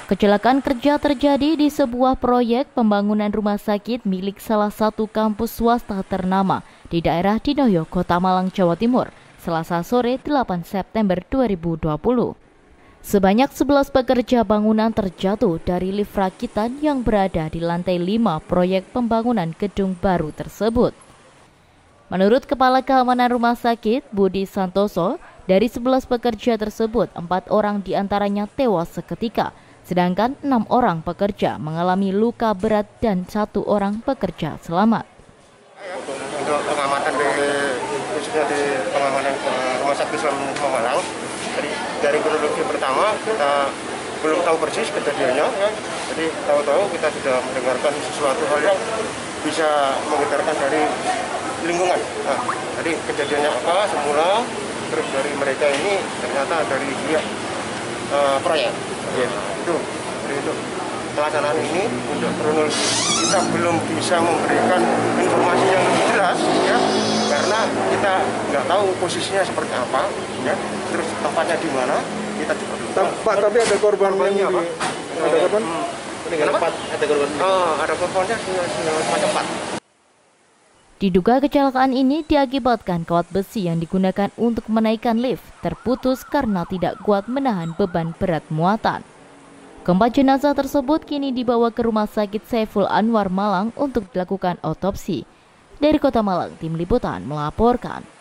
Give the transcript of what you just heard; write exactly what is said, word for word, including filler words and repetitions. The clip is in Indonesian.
Kecelakaan kerja terjadi di sebuah proyek pembangunan rumah sakit milik salah satu kampus swasta ternama di daerah Dinoyo, Kota Malang, Jawa Timur, Selasa sore delapan September dua ribu dua puluh. Sebanyak sebelas pekerja bangunan terjatuh dari lift rakitan yang berada di lantai lima proyek pembangunan gedung baru tersebut. Menurut Kepala Keamanan Rumah Sakit, Budi Santoso, dari sebelas pekerja tersebut, empat orang diantaranya tewas seketika, sedangkan enam orang pekerja mengalami luka berat dan satu orang pekerja selamat. Untuk pengamatan di khususnya di pengamanan Rumah Sakit Islam Malang, dari, dari kronologi pertama kita belum tahu persis kejadiannya, ya. Jadi tahu-tahu kita sudah mendengarkan sesuatu hal yang bisa menggetarkan dari lingkungan. Nah, jadi kejadiannya apa semula, terus dari mereka ini ternyata dari pihak uh, proyek. Ya, itu dari itu pelaksanaan ini untuk kronologi kita belum bisa memberikan informasi yang lebih jelas, ya, karena kita nggak tahu posisinya seperti apa, ya, terus tempatnya di mana kita juga belum tahu. Pak, tapi ada korban yang apa? Ada korban? Hmm. Kenapa? Ada korban. Oh, ada korbannya semacam empat. Diduga kecelakaan ini diakibatkan kawat besi yang digunakan untuk menaikkan lift terputus karena tidak kuat menahan beban berat muatan. Keempat jenazah tersebut kini dibawa ke Rumah Sakit Saiful Anwar Malang untuk dilakukan otopsi. Dari Kota Malang, Tim Liputan melaporkan.